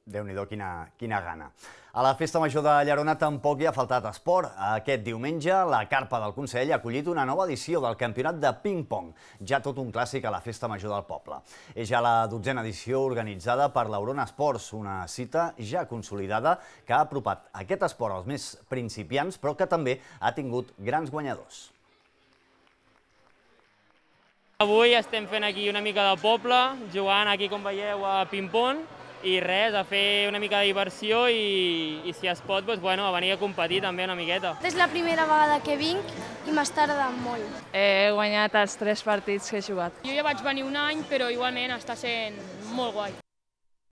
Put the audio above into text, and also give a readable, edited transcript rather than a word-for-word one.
Déu-n'hi-do, quina gana. A la Festa Major de Llerona tampoc hi ha faltat esport. Aquest diumenge, la Carpa del Consell ha acollit una nova edició del campionat de ping-pong, ja tot un clàssic a la Festa Major del poble. És ja la 12a edició organitzada per l'Aurona Esports, una cita ja consolidada que ha apropat aquest esport als més principiants, però que també ha tingut grans guanyadors. Avui estem fent aquí una mica de poble, jugant aquí, com veieu, a ping-pong, i res, a fer una mica de diversió i si es pot, a venir a competir també una miqueta. És la primera vegada que vinc i m'està agradant molt. He guanyat els 3 partits que he jugat. Jo ja vaig venir un any, però igualment està sent molt guai.